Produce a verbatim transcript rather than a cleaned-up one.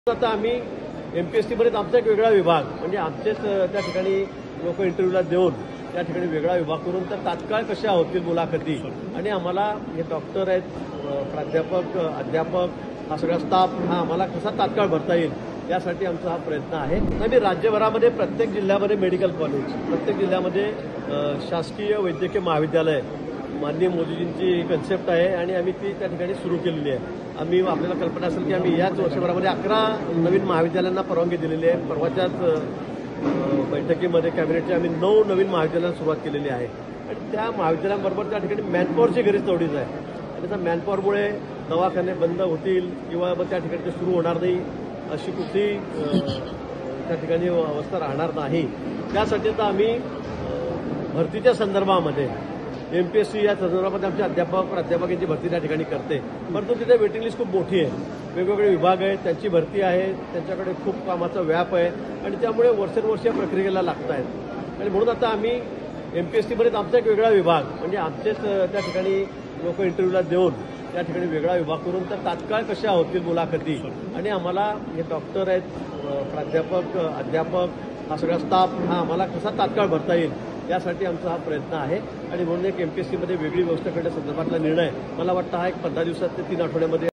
आता आम्ही एमपीएससीमध्ये आमचा एक वेगळा विभाग म्हणजे आमचेच त्या ठिकाणी लोक इंटरव्ह्यूला देऊन त्या ठिकाणी वेगळा विभाग करून तर तात्काळ कशा होतील मुलाखती आणि आम्हाला हे डॉक्टर आहेत, प्राध्यापक, अध्यापक हा सगळा स्टाफ हा आम्हाला कसा तात्काळ भरता येईल यासाठी आमचा हा प्रयत्न आहे. आम्ही राज्यभरामध्ये प्रत्येक जिल्ह्यामध्ये मेडिकल कॉलेज, प्रत्येक जिल्ह्यामध्ये शासकीय वैद्यकीय महाविद्यालय माननीय मोदीजींची कन्सेप्ट आहे आणि आम्ही ती त्या ठिकाणी सुरू केलेली आहे. आम्ही आपल्याला कल्पना असेल की आम्ही याच वर्षभरामध्ये अकरा नवीन महाविद्यालयांना परवानगी दिलेली आहे. परवाच्याच बैठकीमध्ये कॅबिनेटच्या आम्ही नऊ नवीन महाविद्यालयांना सुरुवात केलेली आहे आणि त्या महाविद्यालयांबरोबर त्या ठिकाणी मॅनपॉवरची गरज तेवढीच आहे आणि त्या मॅनपॉवरमुळे दवाखाने बंद होतील किंवा त्या ठिकाणी ते सुरू होणार नाही अशी कुठली त्या ठिकाणी अवस्था राहणार नाही. त्यासाठी आता आम्ही भरतीच्या संदर्भामध्ये एमपीएससी या संदर्भामध्ये आमचे अध्यापक प्राध्यापक यांची भरती त्या ठिकाणी करते. परंतु तिथे वेटिंग लिस्ट खूप मोठी आहे, वेगवेगळे विभाग आहेत, त्यांची भरती आहे, त्यांच्याकडे खूप कामाचा व्याप आहे आणि त्यामुळे वर्षानुवर्ष या प्रक्रियेला लागत आहेत आणि म्हणून आता आम्ही एमपीएससीमध्ये आमचा एक वेगळा विभाग म्हणजे आमचेच त्या ठिकाणी लोक इंटरव्ह्यूला देऊन त्या ठिकाणी वेगळा विभाग करून तर तात्काळ कशा होतील मुलाखती आणि आम्हाला हे डॉक्टर आहेत, प्राध्यापक, अध्यापक हा सगळा स्टाफ हा आम्हाला कसा तात्काळ भरता येईल यासाठी आमचा हा प्रयत्न आहे आणि म्हणून एक एमपीएससीमध्ये वेगळी व्यवस्था करण्यासंदर्भातला निर्णय मला वाटतं हा एक पंधरा दिवसात ते तीन आठवड्यामध्ये